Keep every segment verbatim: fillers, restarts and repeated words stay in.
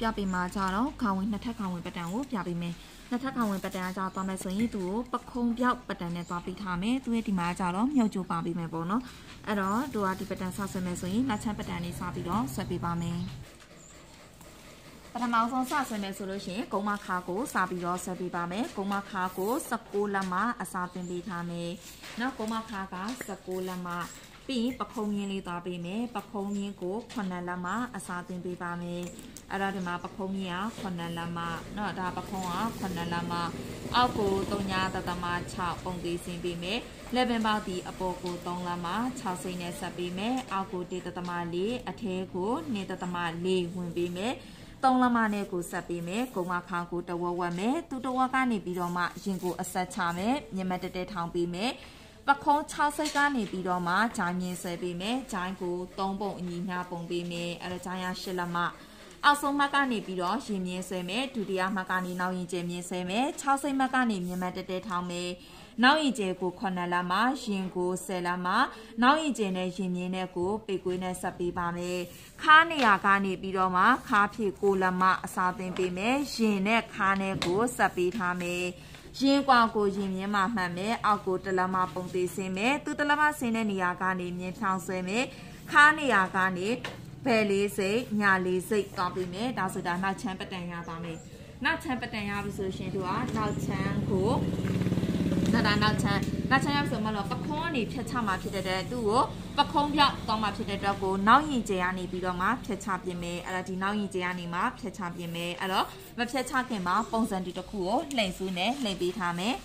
ပြပေးမှာကြတော့ခေါင်းဝင်နှစ်ထပ်ခေါင်းဝင်ပတ်တန်ကိုပြပေးမယ်နှစ်ထပ်ခေါင်းဝင်ပတ်တန်ကကြတော့မယ်ဆိုရင်သူ့ကိုပခုံးပြောက်ပတ်တန်နဲ့သွားပေးထားမယ်သူရဲ့ဒီမှာကြတော့မြုပ်ကြိုးပါပေးမယ်ပေါ့နော်အဲ့တော့သူကဒီပတ်တန်ဆောက်ဆွဲမယ်ဆိုရင်လက်ချမ်းပတ်တန်လေးဆောက်ပြီးတော့ဆွဲပေးပါမယ်ပထမဆုံးစဆွဲမယ်ဆိုလို့ရှိရင်ဂုံမခါကိုစပြီးတော့ဆွဲပေးပါမယ်ဂုံမခါကို十九လက်မအစားသွင်းပေးထားမယ်နောက်ဂုံမခါက十九လက်မပြီးပခုံးရင်းလေးသွားပေးမယ်ပခုံးရင်းကိုခုနှစ်လက်မအစားသွင်းပေးပါမယ်အဲ့တော့ဒီမှာပခုံးရင်းကခုနှစ်လက်မเนาะဒါပခုံးကခုနှစ်လက်မအောက်ကိုသုံးညာတသမ၆ပုံသေးဆင်းပေးမယ်လက်ပင်ပေါက်ဒီအပေါ်ကိုသုံးလက်မ၆စိမ့်နဲ့ဆက်ပေးမယ်အောက်ကိုတစ်တသမ၄အထဲကိုနှစ်တသမ၄ဝင်ပေးမယ်သုံးလက်မနဲ့ကိုဆက်ပေးမယ်ဂုံမခါကိုတဝက်ဝက်မယ်သူတဝက်ကနေပြီးတော့မှရင်ကိုအဆက်ချမယ်ညမတက်တဲထောင်ပေးမယ်ပခုံး၆စိတ်ကနေပြီးတော့မှဂျိုင်းမြင်ဆွဲပေးမယ်ဂျိုင်းကိုသုံးပုံအညီမျှပုံပေးမယ်အဲ့ဒါဂျိုင်းရ၈လက်မအောက်ဆုံးမှတ်ကနေပြီးတော့ရင်မြင်ဆွဲမယ်ဒုတိယမှတ်ကနေနောက်ရင်ကျဲမြင်ဆွဲမယ်၆စိတ်မှတ်ကနေမြင်မတက်တဲထောင်မယ်နောက်ရင်ကျဲကိုခုနှစ်လက်မရင်ကို၁၀လက်မနောက်ရင်ကျဲနဲ့ရင်မြင်နဲ့ကိုပေကွေးနဲ့ဆက်ပေးပါမယ်ခါးနေရာကနေပြီးတော့မှခါးဖြည့်ကိုလက်မအစားသွင်းပေးမယ်ရင်နဲ့ခါးနဲ့ကိုဆက်ပေးထားမယ်ရင်ကွာကိုရင်မြင်းမှမှတ်မယ်အောက်ကိုတလက်မပုံသေးဆင်းမယ်သူတလက်မဆင်းတဲ့နေရာကနေမြင်းဖြောင်းဆွဲမယ်ခါးနေရာကနေဘယ်လေးစိတ်ညာလေးစိတ်တောင်းပေးမယ်ဒါဆိုတာနောက်ချမ်းပတန်ရပါမယ်နောက်ချမ်းပတန်ရပြီဆိုရှင်တို့ကနောက်ချမ်းကိုနောက်တာနောက်ချမ်းနောက်ချမ်းရဆိုမှတော့ပခုံးကနေဖြတ်ချမှာဖြစ်တဲ့သူ့ကိုပခုံးပြောက်တောင်းမှာဖြစ်တဲ့အတွက်ကိုနောက်ရင်ကျဲကနေပြီးတော့မှဖြတ်ချပြင်မယ်အဲ့ဒါဒီနောက်ရင်ကျဲကနေမှဖြတ်ချပြင်မယ်အဲ့တော့မဖြတ်ချခင်မှာပုံစံတူတစ်ခုကိုလှိမ့်စုနဲ့လှိမ့်ပေးထားမယ်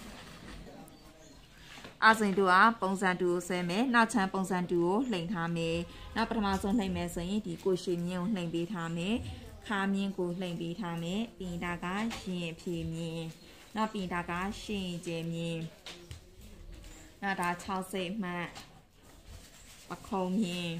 အစင်တို့ကပုံစံတူကိုဆွဲမယ်နောက်ချမ်းပုံစံတူကိုလှိမ့်ထားမယ်နောက်ပထမဆုံးလှိမ့်မယ်ဆိုရင်ဒီကိုရှည်မြင်းကိုလှိမ့်ပေးထားမယ်ခါမြင်းကိုလှိမ့်ပေးထားမယ်ပြီးတာကရင်ဖြည်မြင်းနောက်ပြီးတာကရှင်ကျဲမြင်းနောက်ဒါ၆စိတ်မှတ်ပခုံးမြင်း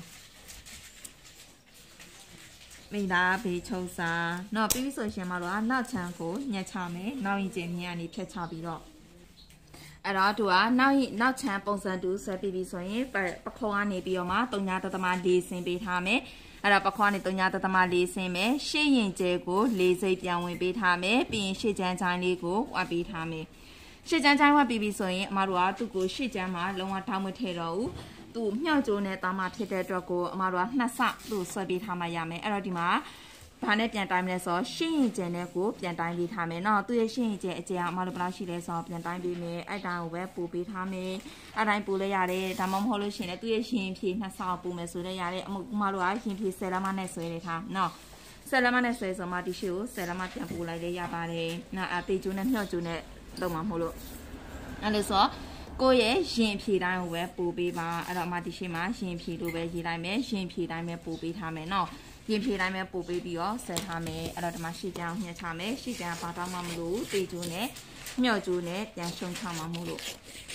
မိသားဘေးချုပ်စာနောက်ပြီးပြီဆိုရှင်မှာတော့နောက်ချမ်းကိုညှက်ချမယ်နောက်ရင်ကျဲမြင်းကနေဖြတ်ချပြီးတော့အဲ့တော့သူကနောက်ရင်နောက်ချမ်းပုံစံတူဆွဲပြီးပြီဆိုရင်ပခုံးကနေပြီးတော့မှသုံးညာတသမ၄ဆင်းပေးထားမယ်အဲ့တော့ပခုံးကနေသုံးညာတသမ၄ဆင်းမယ်ရှေ့ရင်ကျဲကို၄စိတ်ပြန်ဝင်ပေးထားမယ်ပြီးရင်ရှေ့ချမ်းချမ်းလေးကိုဝတ်ပေးထားမယ်ရှေ့ချမ်းချမ်းဝတ်ပြီးပြီဆိုရင်အမတို့ကသူ့ကိုရှေ့ချမ်းမှာလုံးဝထောက်မထည့်တော့ဘူးသူ့မြောက်ကျိုးနဲ့တာမဖြစ်တဲ့အတွက်ကိုအမတို့ကနှစ်ဆသူ့ဆွဲပေးထားမှရမယ်အဲ့တော့ဒီမှာဘာနဲ့ပြန်တိုင်းမလဲဆိုရှင်းရင်ကျန်တဲ့ကိုပြန်တိုင်းပေးထားမယ်နော်သူရဲ့ရှင်းရင်ကျန်အကျအမတို့ဘယ်လောက်ရှိလဲဆိုပြန်တိုင်းပေးမယ်အဲ့တိုင်းကိုပဲပို့ပေးထားမယ်အဲ့တိုင်းပို့လဲရတယ်ဒါမှမဟုတ်လို့ရှိရင်လည်းသူရဲ့ရှင်းဖြည့်နှစ်ဆောက်ပို့မယ်ဆိုလည်းရတယ်အမတို့ကရှင်းဖြည့်ဆယ်လက်မနဲ့ဆွဲနေထားနော်ဆယ်လက်မနဲ့ဆွဲဆိုမှဒီရှေ့ကိုဆယ်လက်မပြန်ပို့လိုက်လဲရပါတယ်နော်အသေးကျိုးနဲ့မြော့ကျိုးနဲ့လုံးမှာမဟုတ်လို့အဲ့လိုဆိုကိုရဲ့ရင်ဖြည့်တိုင်းကိုပဲပို့ပေးပါအဲ့တော့အမဒီရှေ့မှာရင်ဖြည့်လို့ပဲရေးလိုက်မယ်ရင်ဖြည့်တိုင်းပဲပို့ပေးထားမယ်နော်ရင်ဖြည့်တိုင်းပဲပို့ပေးပြီးတော့ဆဲထားမယ်အဲ့တော့ဒီမှာရှေ့ကြောင်ညှက်ချမယ်ရှေ့ကြောင်ဘာတော့မှမလို့တေကျိုးနဲ့မြော့ကျိုးနဲ့ပြန်ရှုံချမှာမို့လို့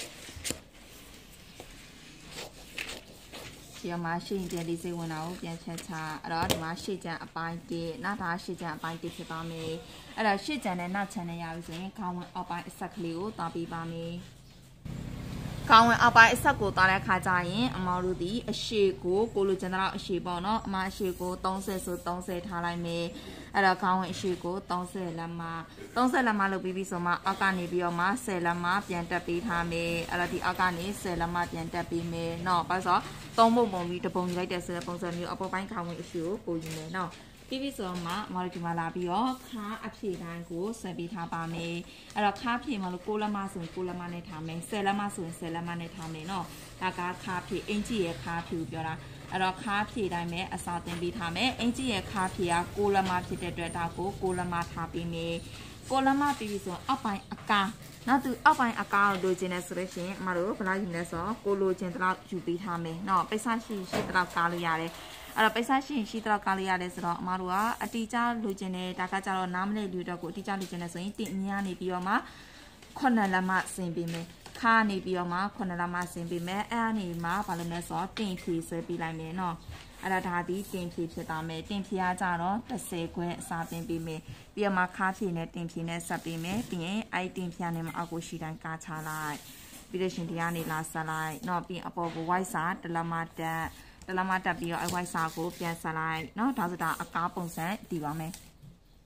ဒီမှာရှေ့ကျန်လေးစိတ်ဝင်တာကိုပြန်ချက်ချအဲ့တော့ဒီမှာရှေ့ကျန်အပိုင်း၁နောက်ဒါရှေ့ကျန်အပိုင်း၁ဖြစ်ပါမယ်အဲ့တော့ရှေ့ကျန်နဲ့နောက်ချန်နဲ့ရပြီဆိုရင်ခေါင်းဝင်အောက်ပိုင်းအဆက်ကလေးကိုတောင်းပေးပါမယ်ကောင်းဝင်အောက်ပိုင်းအဆက်ကိုသွားတဲ့ခါကျရင်အမောတို့ဒီအရှိကိုကိုလိုချင်တဲ့အရှိပေါ့နော်အမအရှိကို၃၀ဆို၃၀ထားလိုက်မယ်အဲ့တော့ကောင်းဝင်အရှိကို၃၀လက်မ၃၀လက်မလုပ်ပြီးပြီဆိုမှအောက်ကနေပြီးတော့မှ၁၀လက်မပြန်တက်ပေးထားမယ်အဲ့တော့ဒီအောက်ကနေ၁၀လက်မပြန်တက်ပေးမယ်နော်ဘာလို့ဆိုသုံးပုံပုံပြီးတပုံယူလိုက်တဲ့ဆိုတဲ့ပုံစံမျိုးအပေါ်ပိုင်းကောင်းဝင်အရှိကိုပို့ယူမယ်နော်ပြီးပြီဆိုမှအမတို့ဒီမှာလာပြီးတော့ခါအဖြေတိုင်းကိုဆွဲပေးထားပါမယ်အဲ့တော့ခါဖြေမှာလို့ကိုလက်မဆိုရင်ကိုလက်မနဲ့ထားမယ်ဆယ်လက်မဆိုရင်ဆယ်လက်မနဲ့ထားမယ်နော်ဒါကခါဖြေအင်ကြီးရဲ့ခါဖြေကိုပြောတာအဲ့တော့ခါဖြေတိုင်းပဲအစာတင်ပေးထားမယ်အင်ကြီးရဲ့ခါဖြေကကိုလက်မဖြစ်တဲ့အတွက်ဒါကိုကိုလက်မထားပေးမယ်ကိုလက်မပြီးပြီဆိုအောက်ပိုင်းအကားနောက်သူအောက်ပိုင်းအကားကိုလိုချင်တယ်ဆိုလို့ရှိရင်အမတို့ဘယ်လောက်ယူလဲဆိုတော့ကိုလိုချင်တော့ယူပေးထားမယ်နော်ပိတ်ဆရှိရှိတော့ကားလို့ရတယ်အဲ့တော့ပိတ်ဆရှိရှိတော့ကားလို့ရတယ်ဆိုတော့အမတို့ကအတီးကျလိုချင်တယ်ဒါကကြတော့နားမလဲလူတော့ကိုအတီးကျလိုချင်တယ်ဆိုရင်တင်မြန်းနေပြီးတော့မှခုနှစ်လက်မဆင်ပေးမယ်ခါနေပြီးတော့မှခုနှစ်လက်မဆင်ပေးမယ်အဲ့အနေမှာဘာလို့လဲဆိုတော့တင်ဖြေဆွဲပေးလိုက်မယ်နော်အဲ့ဒါဒါဒီတင်ဖြေဖြစ်သွားမယ်တင်ဖြေကကြတော့၁၀ခွဲအစားတင်ပေးမယ်ပြီးတော့မှခါဖြေနဲ့တင်ဖြေနဲ့ဆက်ပေးမယ်ပြီးရင်အဲ့တင်ဖြေနဲ့မှအောက်ကိုရှိတိုင်းကားချလိုက်ပြီးလို့ရှင်ဒီကနေလာဆက်လိုက်နော်ပြီးအပေါ်ကို white စာတလက်မတက်တလက်မတက်ပြီးတော့အဲ့ white စာကိုပြန်ဆက်လိုက်နော်ဒါဆိုတာအကားပုံစံတည်ပါမယ်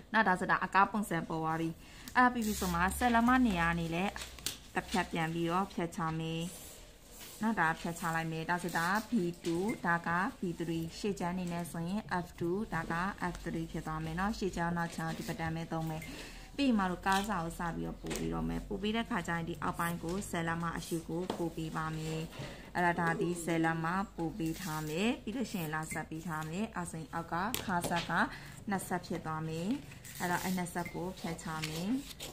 နောက်ဒါဆိုတာအကားပုံစံပေါ်သွားပြီအဲ့ပြီးပြီဆိုမှဆယ်လမနေရာနေလဲတစ်ဖြတ်ပြန်ပြီးတော့ဖြတ်ချမယ်နောက်ဒါဖြတ်ချလိုက်မယ်ဒါဆိုတာ B two ဒါက B three ရှေ့ချမ်းနေနဲ့ဆိုရင် F two ဒါက F three ဖြစ်သွားမယ်เนาะရှေ့ချမ်းနောက်ချမ်းဒီပတန်ပဲသုံးမယ်ပြီးမှတော့ကားစာကိုစပြီးတော့ပို့ပြီးတော့မယ်ပို့ပြီးတဲ့ခါကျရင်ဒီအောက်ပိုင်းကိုဆယ်လမအရှိကိုပို့ပြီးပါမယ်အဲ့ဒါဒါဒီဆယ်လမပို့ပြီးထားမယ်ပြီးလို့ရှိရင်လာဆက်ပြီးထားမယ်အစိမ်အောက်ကခါဆက်ကနှစ်ဆက်ဖြစ်သွားမယ်အဲ့တော့အဲ့နှစ်ဆက်ကိုဖြတ်ချမယ်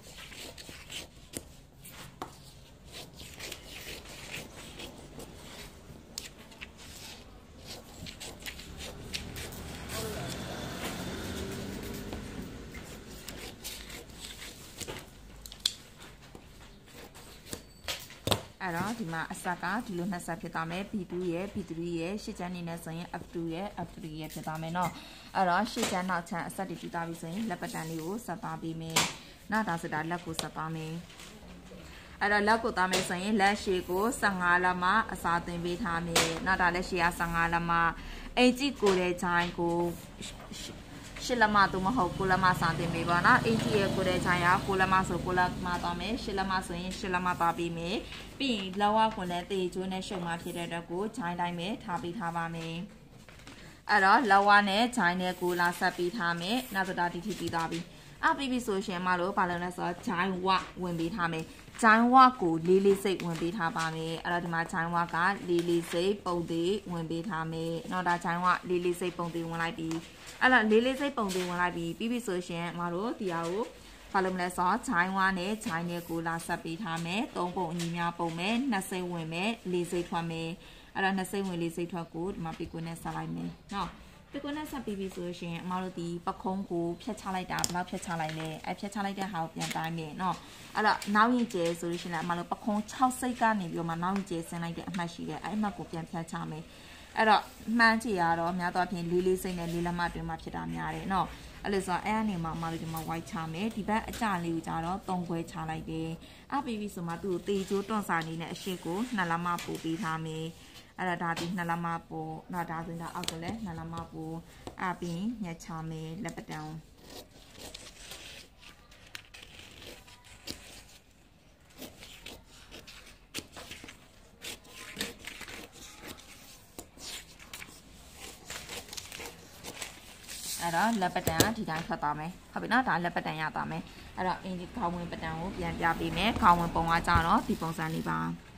အဲ့တော့ဒီမှာအဆက်ကဒီလိုနှစ်ဆက်ဖြစ်သွားမယ် B two ရဲ့ B three ရဲ့ရှစ်ချမ်းနေနဲ့ဆိုရင် F two ရဲ့ F three ရဲ့ဖြစ်သွားမယ်เนาะအဲ့တော့ရှစ်ချမ်းနောက်ချမ်းအဆက်တွေပြီးသွားပြီဆိုရင်လက်ပတန်လေးကိုဆက်သွားပြီးမယ်နောက်ဒါဆိုတာလက်ကိုဆက်သွားမယ်အဲ့တော့လက်ကိုသွားမယ်ဆိုရင်လက်ရှည်ကိုဆယ်ငါးလက်မှအစာသွင်းပေးထားမယ်နောက်ဒါလက်ရှည်ကဆယ်ငါးလက်မှအိမ်ကြီးကိုတဲ့ဂျိုင်းကိုရှစ်လက်မသို့မဟုတ်ကိုလက်မစတင်ပေးပါနော်အင်ဂျီရဲ့ကိုတဲ့ခြာရကိုလက်မဆိုကိုလက်မသွားမယ်ရှစ်လက်မဆိုရင်ရှစ်လက်မသွားပြီးမယ်ပြီးရင်လောဝကွန်နဲ့တေကျိုးနဲ့ရှုံမဖြစ်တဲ့အတွက်ကိုဂျိုင်းတိုင်းပဲထားပေးထားပါမယ်အဲ့တော့လောဝနဲ့ဂျိုင်းနဲ့ကိုလာဆက်ပြီးထားမယ်နောက်တော့ဒီထိပြီးသွားပြီအပြီးပြီဆိုရှင်မလို့ဘာလို့လဲဆိုတော့ဂျိုင်းဝဝင်ပေးထားမယ်ဂျိုင်းဝကိုလေးလေးစိတ်ဝင်ပေးထားပါမယ်အဲ့တော့ဒီမှာဂျိုင်းဝကလေးလေးစိတ်ပုံသေးဝင်ပေးထားမယ်နောက်ဒါဂျိုင်းဝလေးလေးစိတ်ပုံသေးဝင်လိုက်ပြီးအဲ့တော့လေးလေးစိတ်ပုံသေးဝင်လိုက်ပြီးပြီးပြီဆိုရှင်မတို့ဒီဟာကိုဘာလို့မလဲဆိုတော့ဂျိုင်းဝနဲ့ဂျိုင်းနဲ့ကိုလာဆက်ပေးထားမယ်သုံးပုံအညီများပုံမယ်နှစ်စိတ်ဝင်မယ်လေးစိတ်ထွက်မယ်အဲ့တော့နှစ်စိတ်ဝင်လေးစိတ်ထွက်ကိုဒီမှာပီကွန်းနဲ့ဆက်လိုက်မယ်နော်ပီကွန်းနဲ့ဆက်ပြီးပြီဆိုရှင်အမတို့ဒီပခုံးကိုဖြတ်ချလိုက်တာဘယ်လောက်ဖြတ်ချလိုက်လဲအဲ့ဖြတ်ချလိုက်တဲ့ဟာကိုပြန်တိုင်းမယ်နော်အဲ့တော့နောက်ရင်ကျဲဆိုလို့ရှင်လည်းအမတို့ပခုံး၆စိတ်ကနေပြီးတော့မှနောက်ရင်ကျဲဆင်းလိုက်တဲ့အမှတ်ရှိတယ်အဲ့အမှတ်ကိုပြန်ဖြတ်ချမယ်အဲ့တော့မှန်းကြည့်ရတော့များသောအားဖြင့်လေးလေးစိတ်နဲ့လေးလက်မတွင်မှဖြစ်တာများတယ်နော်အဲ့လိုဆိုအဲ့အနေမှာအမတို့ဒီမှာ white ချမယ်ဒီဘက်အကြလေးကိုကြတော့သုံးခွဲချလိုက်တယ်အပြီးပြီဆိုမှသူ့ကိုတေချိုးတွန့်စာနေနဲ့အရှိကိုနှစ်လက်မပို့ပေးထားမယ်အဲ့ဒါဒါဒီနှစ်လက်မပို့နောက်ဒါဆိုရင်အောက်ကလည်းနှစ်လက်မပို့အပြီးညက်ချမယ်လက်ပတံအဲ့တော့လက်ပတံဒီတိုင်းထွက်သွားမယ်ဟုတ်ပြီနော်ဒါလက်ပတံရသွားမယ်အဲ့တော့အင်ဒီခေါင်းဝင်ပတံကိုပြန်ပြပေးမယ်ခေါင်းဝင်ပုံကကြတော့ဒီပုံစံလေးပါ